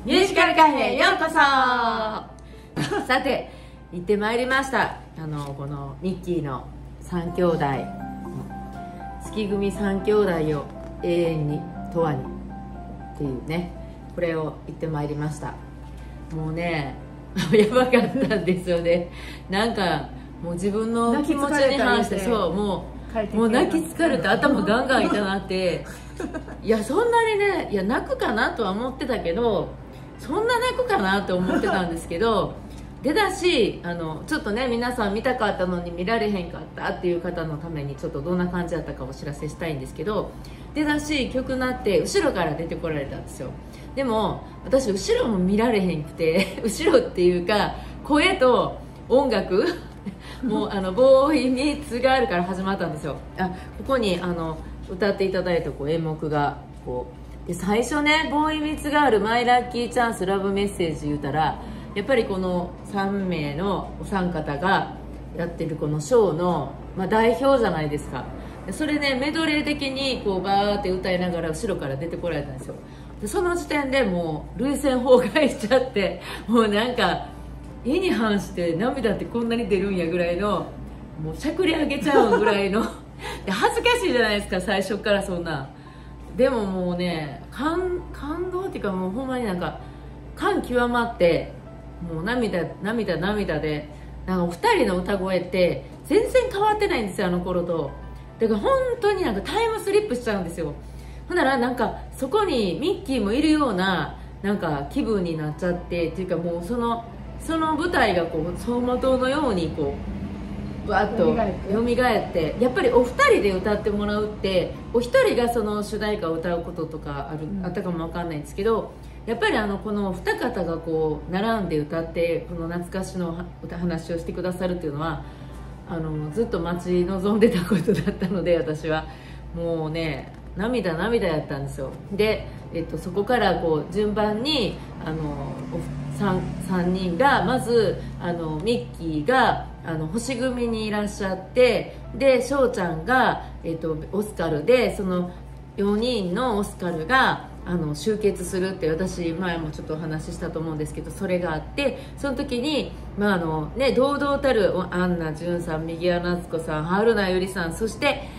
ミュージカルカフェへようこそ。さて行ってまいりました。このミッキーの3兄弟、月組3兄弟を永遠に永遠にっていうね、これを行ってまいりました。もうねやばかったんですよね。なんかもう自分の気持ちに反して、そうもう泣き疲れて頭ガンガン痛なっていやそんなにね、いや泣くかなとは思ってたけど、そんな泣くかなと思ってたんですけどでだしちょっとね、皆さん見たかったのに見られへんかったっていう方のためにちょっとどんな感じだったかお知らせしたいんですけど、でだし曲なって後ろから出てこられたんですよ。でも私後ろも見られへんくて後ろっていうか声と音楽もうボーイミーツガールから始まったんですよ。ここに歌っていただいた演目がこうで、最初ねボーイミーツガールマイラッキーチャンスラブメッセージ言うたら、やっぱりこの3名のお三方がやってるこのショーの、代表じゃないですか。それねメドレー的にこうバーって歌いながら後ろから出てこられたんですよ。でその時点でもう涙腺崩壊しちゃって、もうなんか意に反して涙ってこんなに出るんやぐらいの、もうしゃくり上げちゃうぐらいので恥ずかしいじゃないですか最初からそんな。でももうね感動っていうか、もうほんまになんか感極まって、もう涙で、なんかお二人の歌声って全然変わってないんですよ、あの頃と。だから本当になんかタイムスリップしちゃうんですよ。ほんならなんかそこにミッキーもいるようななんか気分になっちゃって、っていうかもうその舞台がこう走馬灯のようにこうバーッと蘇って、やっぱりお二人で歌ってもらうって、お一人がその主題歌を歌うこととかあったかもわかんないんですけど、やっぱりこの二方がこう並んで歌ってこの懐かしの話をしてくださるっていうのはずっと待ち望んでたことだったので、私はもうね涙やったんですよ。で、そこからこう順番に3人がまずミッキーが星組にいらっしゃって、で翔ちゃんが、オスカルで、その4人のオスカルが集結するって、私前もちょっとお話ししたと思うんですけど、それがあって、その時に、堂々たるアンナ潤さん、右谷夏子さん、春名由里さん、そして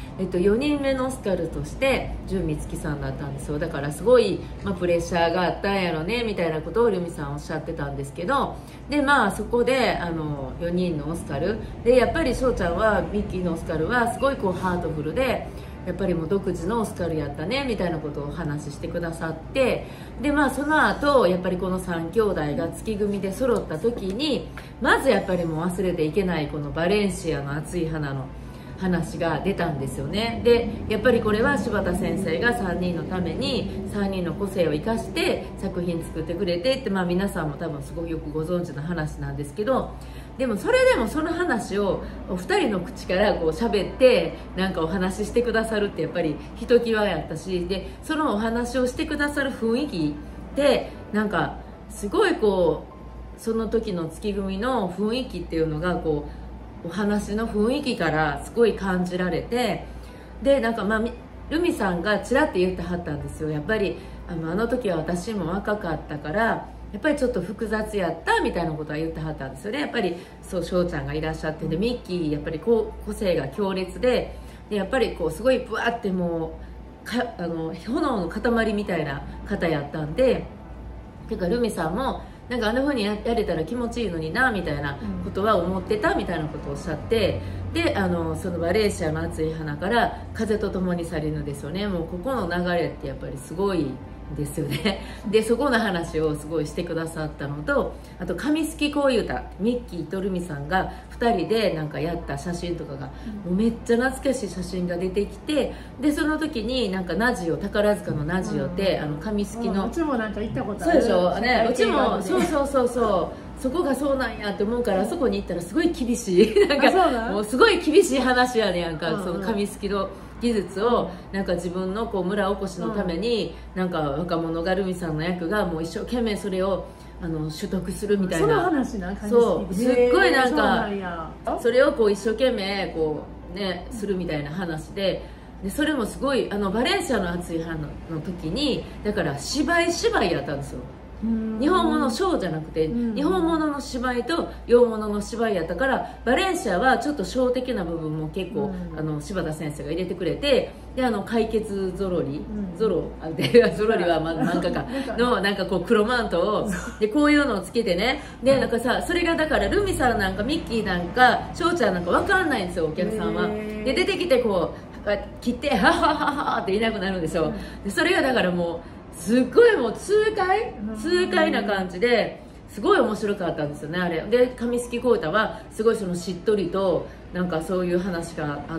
、4人目のオスカルとして純美月さんだったんですよ。だからすごい、プレッシャーがあったんやろねみたいなことをルミさんおっしゃってたんですけど、でそこで4人のオスカルで、やっぱり翔ちゃんはミッキーのオスカルはすごいこうハートフルで、やっぱりもう独自のオスカルやったねみたいなことをお話ししてくださって、でその後やっぱりこの3兄弟が月組で揃った時に、まずやっぱりもう忘れていけないこのバレンシアの熱い花の話が出たんですよね。でやっぱりこれは柴田先生が3人のために3人の個性を生かして作品作ってくれてって、皆さんも多分すごくよくご存知の話なんですけど、でもそれでもその話をお二人の口からこう喋ってなんかお話ししてくださるってやっぱりひときわやったし、でそのお話をしてくださる雰囲気でなんかすごいこうその時の月組の雰囲気っていうのがこうお話の雰囲気からすごい感じられて、でなんかルミさんがちらって言ってはったんですよ。やっぱりあの時は私も若かったからやっぱりちょっと複雑やったみたいなことは言ってはったんですよね。やっぱりそう翔ちゃんがいらっしゃって、でミッキーやっぱり個性が強烈で、やっぱりこうすごいブワーってもう炎の塊みたいな方やったんで、てかルミさんもなんかあんな風にやれたら気持ちいいのになみたいなことは思ってたみたいなことをおっしゃって、でそのバレーシアの熱い花から風と共に去りぬですよね。もうここの流れってやっぱりすごいですよね。でそこの話をすごいしてくださったのと、あと紙すき恋歌、ミッキーとルミさんが2人でなんかやった写真とかがもうめっちゃ懐かしい写真が出てきて、でその時になんかナジオ、宝塚のナジオって紙すきの、 うちもなんか行ったことある。 そうでしょね、うちもそうそこがそうなんやって思うから、あそこに行ったらすごい厳しいなんかもうすごい厳しい話やねやんか、その紙すきの技術をなんか自分のこう村おこしのために、なんか若者がルミさんの役がもう一生懸命それを取得するみたいな、 その話なんかそうすっごいなんかそれをこう一生懸命こうねするみたいな話で、それもすごいバレンシアの熱い花の時にだから芝居やったんですよ。 日本語のショーじゃなくて、日本物の芝居と洋物の芝居やったから、バレンシアはちょっとショー的な部分も結構、柴田先生が入れてくれて、で解決ゾロリ、ゾロリは漫画家のなんかこう黒マントをでこういうのをつけてね、でなんかさ、それがだからルミさんなんかミッキーなんか翔ちゃんなんか分かんないんですよ、お客さんは。で出てきてこう切ってハハハハっていなくなるんですよ。でそれがだからもうすっごいもう痛快な感じですごい面白かったんですよね、あれで。上月浩太はすごいそのしっとりとなんかそういう話があって、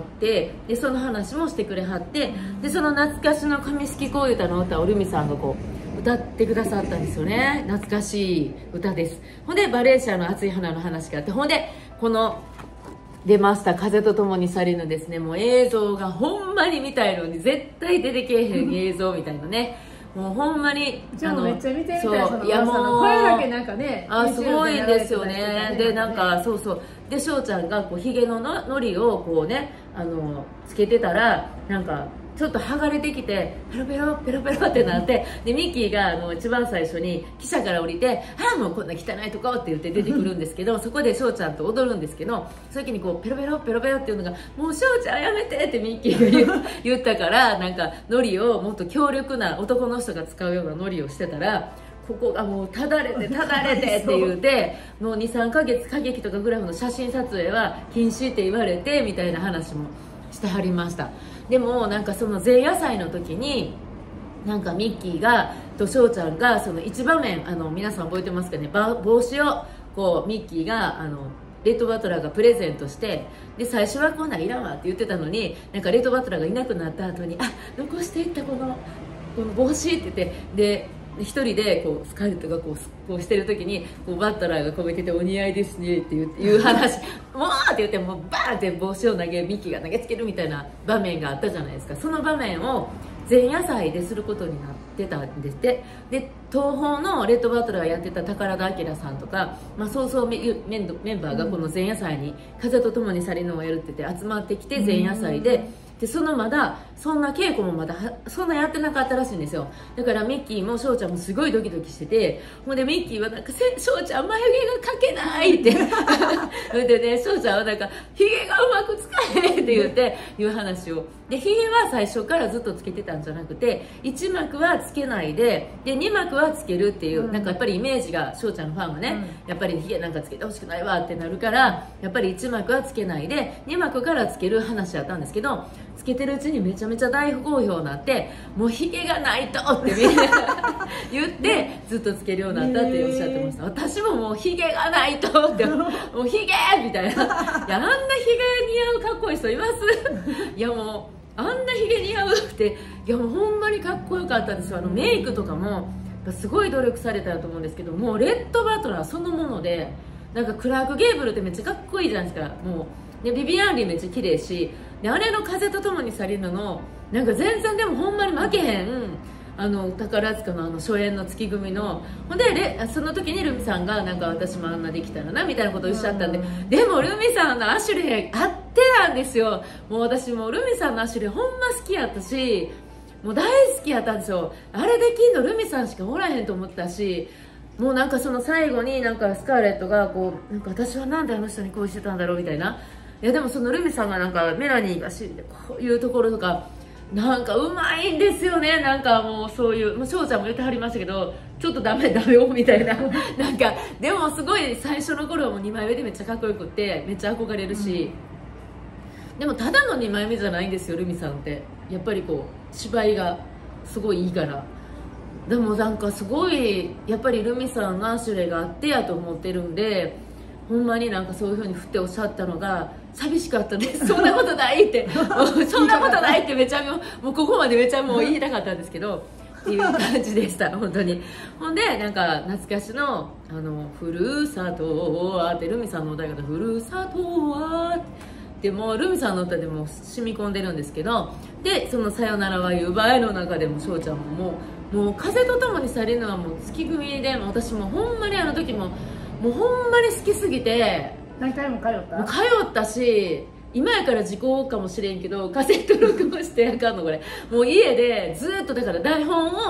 でその話もしてくれはって、でその懐かしの上月浩太の歌をルミさんがこう歌ってくださったんですよね。懐かしい歌です。ほんでバレンシアの熱い花の話があって、ほんでこの出ました風と共に去りぬですね、もう映像がほんまに見たいのに絶対出てけえへん映像みたいなね、もうほんまにめっちゃ見てみたい。 そういやもうこれだけなんかね、 すごいんですよね。でなんかそうで翔ちゃんがこうひげののりをこうねつけてたらなんかちょっと剥がれてきてペロペロペロペロってなって、でミッキーが一番最初に汽車から降りて「ああもうこんな汚いとこ」って言って出てくるんですけど、そこで翔ちゃんと踊るんですけど、その時にこうペロペロペロペロっていうのが「もう翔ちゃんやめて」ってミッキーが言ったから、なんかノリをもっと強力な男の人が使うようなノリをしてたら、ここがもうただれてって言うてもう 2,3 ヶ月歌劇とかグラフの写真撮影は禁止って言われてみたいな話もしてはりました。でもなんかその前夜祭の時になんかミッキーがと翔ちゃんがその一場面皆さん覚えてますかね、帽子をこうミッキーがレッドバトラーがプレゼントして、で最初はこんなんいらんわって言ってたのに、なんかレッドバトラーがいなくなった後に「あ残していったこの帽子」って言って、で一人でこうスカーレットがこうしてる時にこうバトラーがこう見てて「お似合いですね」っていう話「もう!」って言ってもうバーンって帽子をミッキーが投げつけるみたいな場面があったじゃないですか。その場面を前夜祭ですることになってたんですって。で東宝のレッドバトラーがやってた宝田明さんとか、そうそうメンバーがこの前夜祭に「風と共に去りぬ」をやるって言って集まってきて前夜祭で。でまだそんな稽古もまだそんなやってなかったらしいんですよ。だからミッキーも翔ちゃんもすごいドキドキしてて、ほんでミッキーはなんか「翔ちゃん眉毛が描けない」ってでね、翔ちゃんはなんか「ひげがうまく使え」って言っていう話を。でひげは最初からずっとつけてたんじゃなくて、1幕はつけないで2幕はつけるっていう、なんかやっぱりイメージが翔ちゃんのファンはね、やっぱりひげなんかつけてほしくないわってなるから、やっぱり1幕はつけないで2幕からつける話やったんですけど、つけてるうちにめちゃめちゃ大好評になって、もうひげがないとってみんな言ってずっとつけるようになったっておっしゃってました。私ももうひげがないとってもうひげみたいな、いやあんなひげ似合うかっこいい人いますいやもうあんなひげ似合うって、いやもうほんまにかっこよかったですよ。メイクとかもすごい努力されたと思うんですけど、もうレッドバトラーそのもので、なんかクラーク・ゲーブルってめっちゃかっこいいじゃないですか。もうでビビアンリーめっちゃ綺麗し、であれの風と共に去りぬのなんか全然でもほんまに負けへん宝塚の初演の月組のほんでその時にルミさんがなんか私もあんなできたらなみたいなことをおっしゃったんで、でもルミさんのアシュレイあってなんですよ。もう私もルミさんのアシュレイほんま好きやったし、もう大好きやったんですよ。あれできんのルミさんしかおらへんと思ったし、もうなんかその最後になんかスカーレットがこうなんか私はなんであの人に恋してたんだろうみたいな、いやでもそのルミさんがなんかメラニーが知ってこういうところとかなんかうまいんですよね。なんかもうそういう、翔ちゃんも言ってはりましたけど、ちょっとダメよみたいななんかでもすごい最初の頃はもう2枚目でめっちゃかっこよくってめっちゃ憧れるし、でもただの2枚目じゃないんですよルミさんって。やっぱりこう芝居がすごいいいから。でもなんかすごいやっぱりルミさんのアシュレがあってやと思ってるんで、ほんまになんかそういう風に振っておっしゃったのが寂しかったですそんなことないってもうそんなことないってめちゃもうここまでめちゃもう言いたかったんですけどっていう感じでした本当に。ほんでなんか懐かしのふるさとはってルミさんの歌い方、ふるさとはでもルミさんの歌でも染み込んでるんですけど、でそのさよならは言う場合の中でも翔ちゃんももう風と共に去りぬはもう月組でも私もほんまにあの時もうほんまに好きすぎて何回も通ったし、今やから時効かもしれんけどカセット録音してあかんのこれ。もう家でずっとだから台本を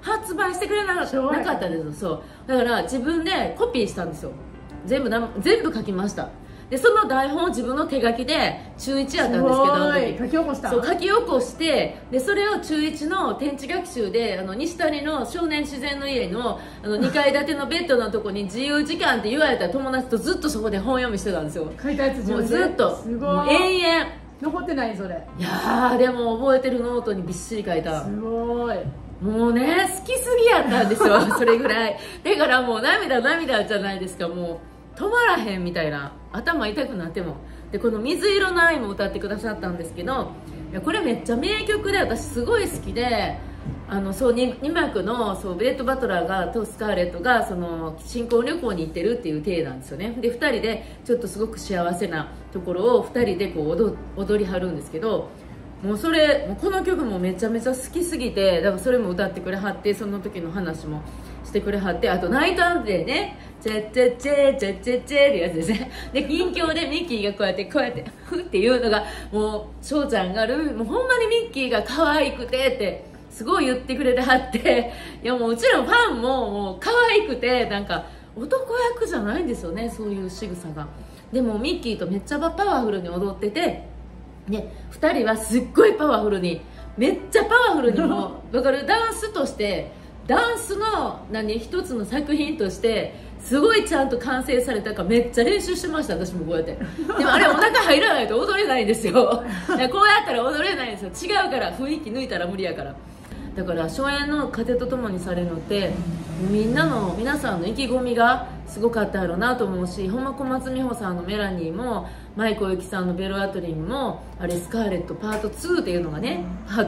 発売してくれなかったんですよ。そうだから自分でコピーしたんですよ。全部書きました。でその台本を自分の手書きで中1やったんですけど、 書き起こした。 そう書き起こして、でそれを中1の天地学習で西谷の少年自然の家の2階建てのベッドのとこに自由時間って言われた友達とずっとそこで本読みしてたんですよ。 書いたやつもうずっと、 すごい、 もう延々 残ってないそれ。 いやーでも覚えてるノートにびっしり書いた。 すごい。 もうね好きすぎやったんですよそれぐらいだからもう涙じゃないですか。もう止まらへんみたいな、頭痛くなっても。でこの「水色の愛」も歌ってくださったんですけど、いやこれめっちゃ名曲で私すごい好きで、そう 2幕のそうベレット・バトラーがとスカーレットがその新婚旅行に行ってるっていう体なんですよね。で2人でちょっとすごく幸せなところを2人でこう踊りはるんですけど、もうこの曲もめちゃめちゃ好きすぎて、だからそれも歌ってくれはって、その時の話もしてくれはって、あとナイトアンデーね、チェッチェッチェチェッチェッチェってやつですね。で近況でミッキーがこうやってフっていうのがもう翔ちゃんがもうほんまにミッキーが可愛くてってすごい言ってくれてはって、いやもううちらのファンももう可愛くて、なんか男役じゃないんですよね、そういう仕草が。でもミッキーとめっちゃパワフルに踊ってて、ね、2人はすっごいパワフルに、めっちゃパワフルにもだからダンスとしてダンスの一つの作品としてすごいちゃんと完成されたからめっちゃ練習してました。私もこうやってでもあれお腹入らないと踊れないんですよこうやったら踊れないんですよ。違うから、雰囲気抜いたら無理やから。だから初演の風とともにされるのって皆さんの意気込みがすごかったやろうなと思うし、ほんま小松美穂さんのメラニーも舞子由紀さんのベルアトリンもあれスカーレットパート2っていうのがね、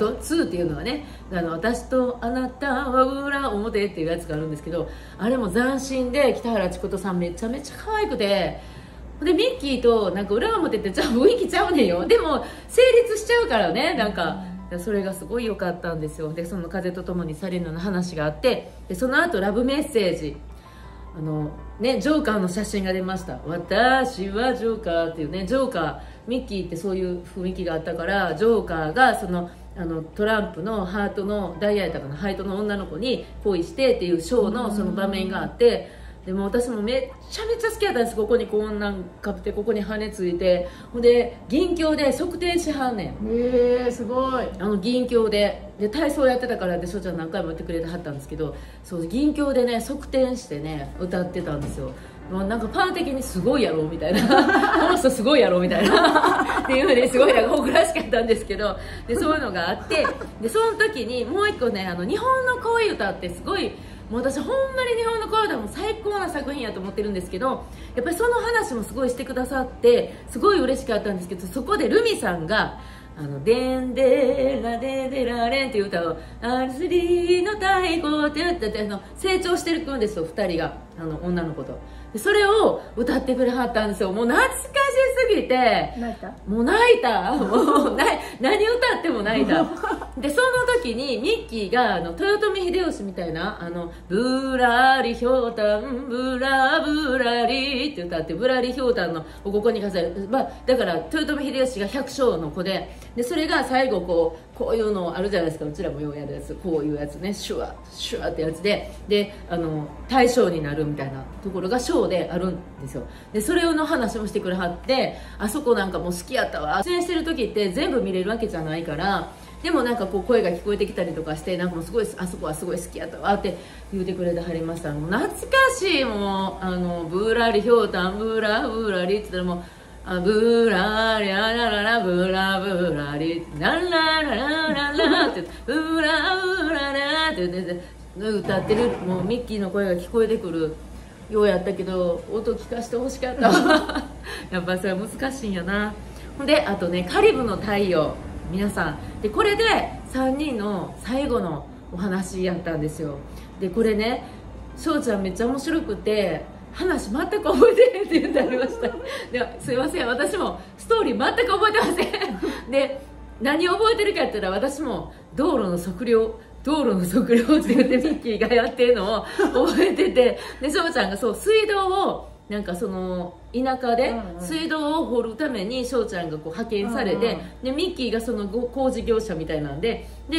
私とあなたは裏表っていうやつがあるんですけど、あれも斬新で北原千琴さんめちゃめちゃ可愛くて、でミッキーとなんか裏表ってじゃあ雰囲気ちゃうねんよ、でも成立しちゃうからね、なんかそれがすごい良かったんですよ。でその風とともに去りぬの話があって、でその後ラブメッセージジョーカーの写真が出ました。私はジョーカーっていうね、ジョーカーミッキーってそういう雰囲気があったから、ジョーカーがそのトランプのハートのダイヤやったかな、ハートの女の子に恋してっていうショーのその場面があって、でも私もめっちゃめちゃ好きだったんです。ここにこんなんかぶって、ここに羽ついて、ほんで銀鏡で側転しはんねん。 すごい。 銀鏡で体操やってたからって翔ちゃん何回も言ってくれてはったんですけど、そう銀鏡でね側転してね歌ってたんですよ。なんかファン的にすごいやろみたいなこの人すごいやろみたいなっていうふうにすごい誇らしかったんですけど、でそういうのがあって、でその時にもう一個ね、日本の恋歌ってすごい、もう私ほんまに日本の恋歌も最高な作品やと思ってるんですけど、やっぱりその話もすごいしてくださってすごい嬉しかったんですけど、そこでルミさんがでんでらででられんっていう歌をアルスリーの太鼓って言って成長してるくんですよ、2人が女の子と。でそれを歌ってくれはったんですよ。もう懐かしすぎてもう泣いたもう何歌っても泣いたでその時にミッキーが豊臣秀吉みたいなブラリひょうたんブラブラリって歌って、ブラリひょうたんのここに飾る、だから豊臣秀吉が百姓の子で、それが最後こういうのあるじゃないですか、うちらもようやるやつ、こういうやつね、シュワシュワってやつで大将になるみたいなところがショーであるんですよ。でそれの話もしてくれはって、あそこなんかもう好きやったわ。出演してる時って全部見れるわけじゃないから、でもなんか声が聞こえてきたりとかして、なんかもうすごいあそこはすごい好きやったわって言うてくれてはりました。もう懐かしい。もうブラリひょうたんブラブラリって言ったらもうブラリラララブラブラリララララララってブラブララって歌ってる、もうミッキーの声が聞こえてくるようやったけど、音聞かせてほしかったわやっぱそれは難しいんやな。ほんであとね、カリブの太陽、皆さんでこれで3人の最後のお話やったんですよ。でこれね、翔ちゃんめっちゃ面白くて話全く覚えてへんって言ってありましたですいません、私もストーリー全く覚えてませんで何を覚えてるかって言ったら、私も道路の測量って言ってミッキーがやってるのを覚えてて、で翔ちゃんがそう水道をなんかその田舎で水道を掘るために翔ちゃんが派遣されて、でミッキーがその工事業者みたいなんで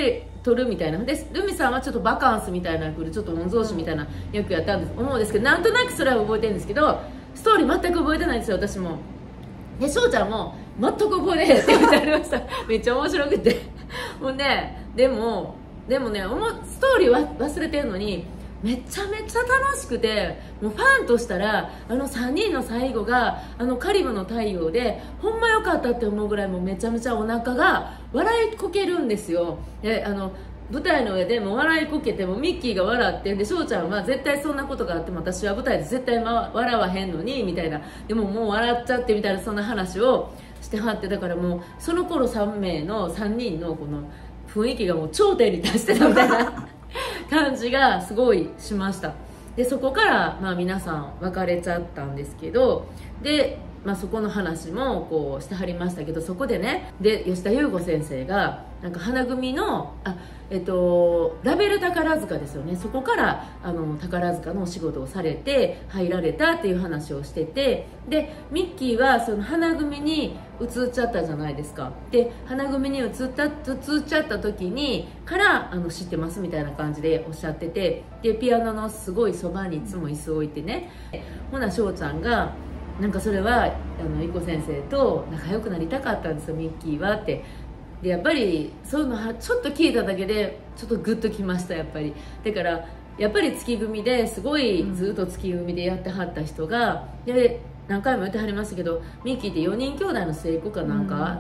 撮るみたいなで、ルミさんはちょっとバカンスみたいな役でちょっと御曹司みたいな役やったんです思うんですけど、なんとなくそれは覚えてるんですけど、ストーリー全く覚えてないんですよ私も。で翔ちゃんも全く覚えてへんって言ってありましためっちゃ面白くてもうね、でもね、ストーリーは忘れてるのにめちゃめちゃ楽しくて、もうファンとしたら3人の最後がカリブの太陽でほんま良かったって思うぐらい、もうめちゃめちゃお腹が笑いこけるんですよ。で舞台の上でもう笑いこけてもミッキーが笑って、で翔ちゃんは絶対そんなことがあっても私は舞台で絶対笑わへんのにみたいな、でももう笑っちゃってみたいな、そんな話をしてはって、だからもうその頃3人のこの雰囲気がもう頂点に達してたみたいな感じがすごいしました。でそこから皆さん別れちゃったんですけど、で、そこの話もこうしてはりましたけど、そこでね、で吉田優吾先生がなんか花組のラベル宝塚ですよね、そこから宝塚のお仕事をされて入られたっていう話をしてて、でミッキーはその花組に移っちゃったじゃないですか。で花組に移っちゃった時にから知ってますみたいな感じでおっしゃってて、でピアノのすごいそばにいつも椅子を置いてね、ほな翔ちゃんがなんかそれは伊子先生と仲良くなりたかったんですよミッキーはって。でやっぱりそういうのはちょっと聞いただけでちょっとグッときました。やっぱりだからやっぱり月組ですごいずっと月組でやってはった人が、で何回も言ってはりましたけど、ミッキーって4人兄弟の末っ子かなんか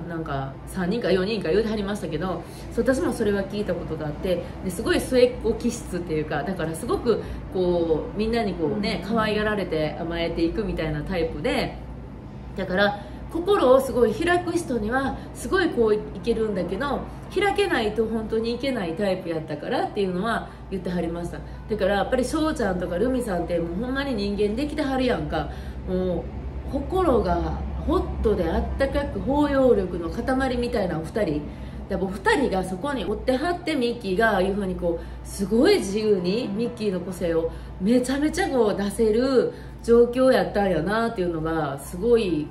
3人か4人か言ってはりましたけど、私もそれは聞いたことがあって、ですごい末っ子気質っていうか、だからすごくこうみんなにこうね可愛がられて甘えていくみたいなタイプで、だから心をすごい開く人にはすごいこういけるんだけど、開けないと本当にいけないタイプやったからっていうのは言ってはりました。だからやっぱり翔ちゃんとかルミさんってもうほんまに人間できてはるやんか。もう心がホットであったかく包容力の塊みたいなお二人で、お二人がそこに追ってはって、ミッキーがああいうふうにこうすごい自由にミッキーの個性をめちゃめちゃこう出せる状況やったんやなっていうのがすごい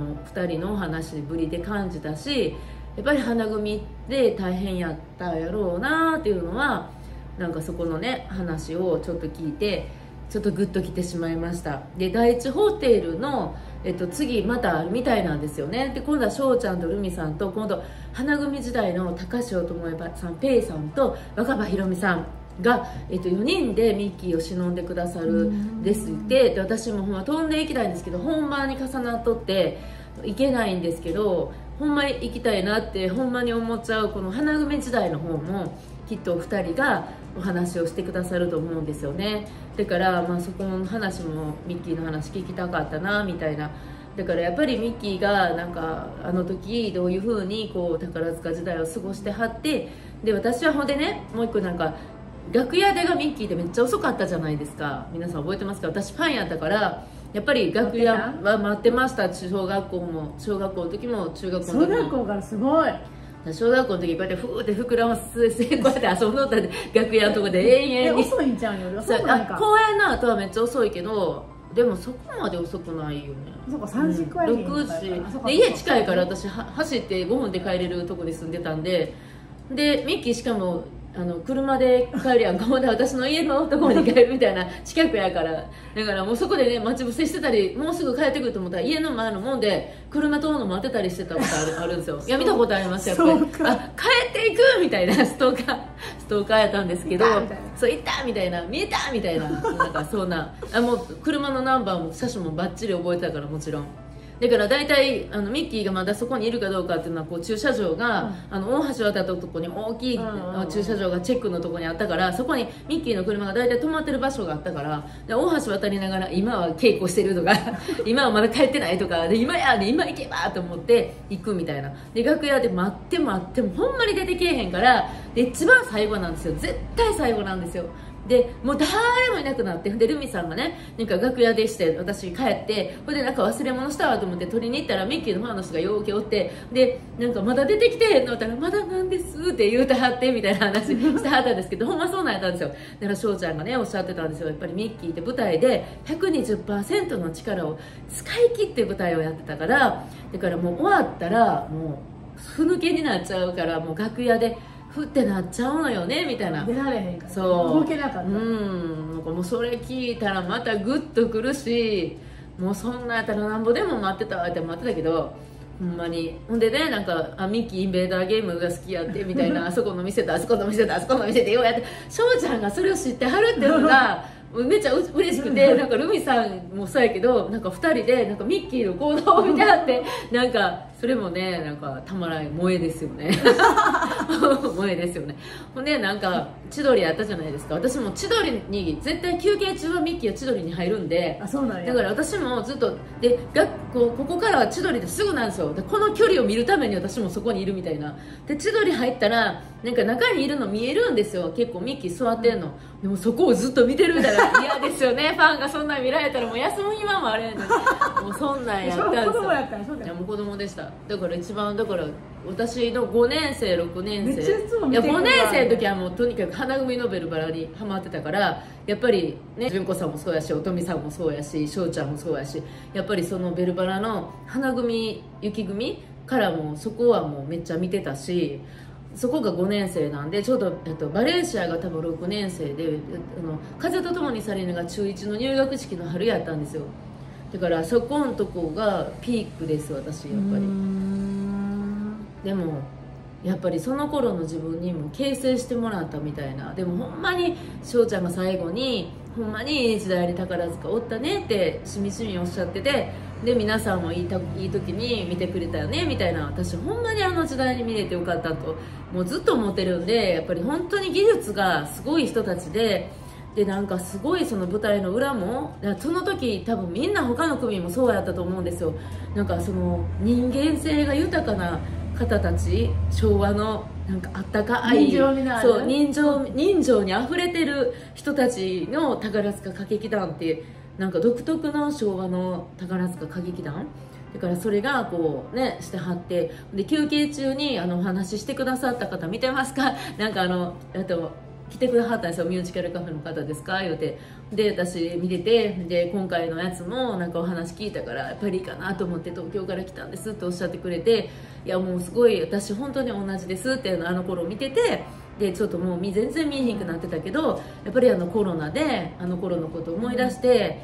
2人のお話ぶりで感じたし、やっぱり花組で大変やったやろうなっていうのはなんかそこのね話をちょっと聞いてちょっとグッときてしまいました。で第一ホテルの、次またみたいなんですよね。で今度は翔ちゃんとルミさんと、今度花組時代の高潮智恵さん、ペイさんと若葉ひろみさんが、4人でミッキーを忍んでくださるですって。で私もほんま飛んでいきたいんですけど本番に重なっとって行けないんですけど、ほんまに行きたいなってほんまに思っちゃう。この花組時代の方もきっとお二人がお話をしてくださると思うんですよね。だからそこの話もミッキーの話聞きたかったなみたいな。だからやっぱりミッキーがなんか時どういう風にこう宝塚時代を過ごしてはって、で私はほんでねもう一個なんか楽屋出がミッキーってめっちゃ遅かったじゃないですか。皆さん覚えてますか？私ファンやったからやっぱり楽屋は待ってました。小学校の時も中学校の時も。 小学校からすごい。 小学校の時こうやってふーって膨らますこうやって遊ぶのって楽屋のとこで永遠に遅いんちゃうんより遅くないか。 公演の後はめっちゃ遅いけど、でもそこまで遅くないよね。 そうか3時くらいに 6時で家近いから私走って5分で帰れるとこに住んでたんで、でミッキーしかも車で帰るやんか。ほんで私の家のところに帰るみたいな近くやから、だからもうそこでね待ち伏せしてたり、もうすぐ帰ってくると思ったら家の前のもんで車通るの待ってたりしてたことあるんですよ。いや見たことありますやっぱり。帰っていくみたいなストーカーやったんですけど、そう行ったみたいな、見えたみたいな、なんかそんなもう車のナンバーも車種もバッチリ覚えてたから、もちろん。だから大体ミッキーがまだそこにいるかどうかっていうのはこう駐車場が、大橋渡ったとこに大きい駐車場がチェックのとこにあったから、そこにミッキーの車が大体止まってる場所があったから、で大橋渡りながら今は稽古してるとか今はまだ帰ってないとかで、今行けばと思って行くみたいな。で楽屋で待ってもほんまに出てけえへんから、で一番最後なんですよ。絶対最後なんですよ。でもう誰もいなくなって、でルミさんがねなんか楽屋でして私帰って、ほんでなんか忘れ物したわと思って取りに行ったらミッキーのファンの人がようけおって、でなんかまだ出てきてへんのって言ったら、まだなんですって言うてはってみたいな話してはったんですけどほんまそうなんやったんですよ。だから翔ちゃんがねおっしゃってたんですよ。やっぱりミッキーって舞台で 120% の力を使い切って舞台をやってたから、だからもう終わったらもうふぬけになっちゃうから、もう楽屋でふってなっちゃうのよねみたいな。 出られへんからそう動けなかった。 なんかもうそれ聞いたらまたグッとくるし、もうそんなやったらなんぼでも待ってたって待ってたけど、ほんまに。ほんでね、なんかミッキーインベーダーゲームが好きやってみたいなあそこの店とあそこの店とあそこの店でようやって翔ちゃんがそれを知ってはるっていうのがめっちゃ嬉しくて、なんかルミさんもそうやけど、なんか2人でなんかミッキーの行動を見てはって、なんかそれもね、なんかたまらない萌えですよね萌えですよね。ほんでなんか千鳥あったじゃないですか。私も千鳥に絶対休憩中はミッキーは千鳥に入るんで、 あ、そうなんや。 だから私もずっとでここからは千鳥ですぐなんですよ。でこの距離を見るために私もそこにいるみたいな。で千鳥入ったらなんか中にいるの見えるんですよ。結構ミッキー座ってんの、でもそこをずっと見てるみたいな嫌ですよねファンがそんなん見られたらもう休む暇もあれんのにもうそんなんやったんですよ。 子供やったん。そうだよ。 いやもう子供でした。だから一番、だから私の5年生6年生、 めっちゃいつもいや見てくるわ 5年生の時はもうとにかく花組のベルバラにハマってたから、やっぱりね、純子さんもそうやしおとみさんもそうやし翔ちゃんもそうやし、やっぱりそのベルバラの花組雪組からもそこはもうめっちゃ見てたし、そこが5年生なんで、ちょうどバレンシアが多分6年生で、風と共に去りぬが中1の入学式の春やったんですよ。だからそこのとこがピークです、私やっぱり。でもやっぱりその頃の自分にも形成してもらったみたいな。でもほんまに翔ちゃんが最後にほんまにいい時代に宝塚おったねってしみしみおっしゃってて、で皆さんもいい時に見てくれたよねみたいな。私ほんまにあの時代に見れてよかったともうずっと思ってるんで、やっぱり本当に技術がすごい人たちで、なんかすごいその舞台の裏も、その時多分みんな他の組もそうやったと思うんですよ。なんかその人間性が豊かな方たち、昭和のなんかあったかい人情味のある、 そう人情にあふれてる人たちの宝塚歌劇団って、なんか独特の昭和の宝塚歌劇団だから、それがこうねしてはって、で休憩中にお話ししてくださった方見てますか、なんか来てくださったんですよ。ミュージカルカフェの方ですか言うて、で私見てて、で今回のやつもなんかお話聞いたからやっぱりいいかなと思って東京から来たんですっておっしゃってくれて、いやもうすごい私本当に同じですっていうのを頃見てて、でちょっともう全然見えへんくなってたけど、やっぱりコロナで頃のことを思い出して、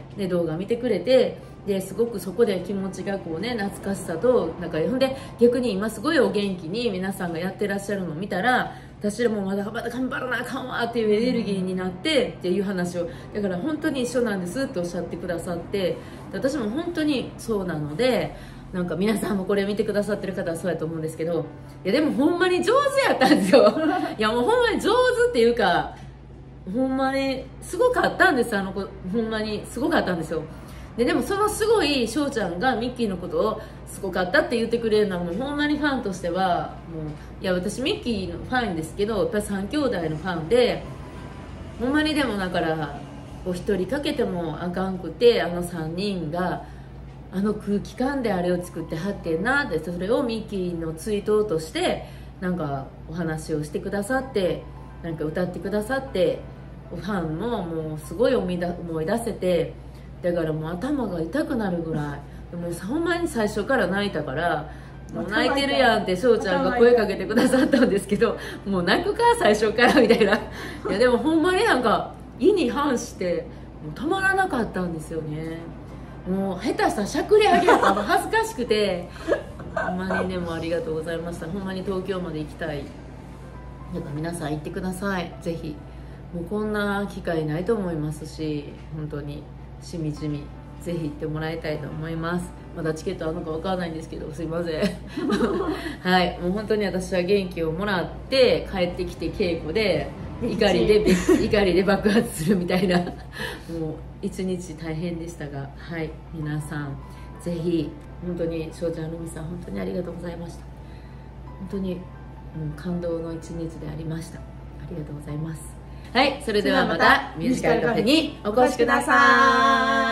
で動画見てくれて、ですごくそこで気持ちがこうね懐かしさとなんか、ほんで逆に今すごいお元気に皆さんがやってらっしゃるのを見たら、私らもまだ頑張らなあかんわっていうエネルギーになってっていう話を、だから本当に一緒なんですっておっしゃってくださって、私も本当にそうなので、なんか皆さんもこれ見てくださってる方はそうやと思うんですけど、いやでもほんまに上手やったんですよいやもうほんまに上手っていうか、ほんまにすごかったんです、あの子ほんまにすごかったんですよ。でもそのすごい翔ちゃんがミッキーのことをすごかったって言ってくれるのはもうほんまにファンとしてはもう、いや私ミッキーのファンですけど、やっぱり3兄弟のファンで、ほんまにでもだからお一人かけてもあかんくて、3人が空気感であれを作ってはってんなって、それをミッキーの追悼としてなんかお話をしてくださって、なんか歌ってくださって、ファンももうすごい思い出せて、だからもう頭が痛くなるぐらい、もうほんまに最初から泣いたから、もう泣いてるやんって翔ちゃんが声かけてくださったんですけど、もう泣くか最初からみたいな。いやでもほんまになんか意に反してもう止まらなかったんですよね。もう下手したらしゃくり上げると恥ずかしくてほんまにでもありがとうございました。ほんまに東京まで行きたい。だから皆さん行ってください、ぜひ。もうこんな機会ないと思いますし、本当にしみじみぜひ行ってもらいたいと思います。まだチケットあるのかわからないんですけど、すいませんはいもう本当に私は元気をもらって帰ってきて稽古で怒りで爆発するみたいなもう一日大変でしたが、はい皆さんぜひ本当に翔ちゃん、ルミさん本当にありがとうございました。本当にもう感動の一日でありました。ありがとうございます。はい、それではまたミュージカルカフェにお越しください。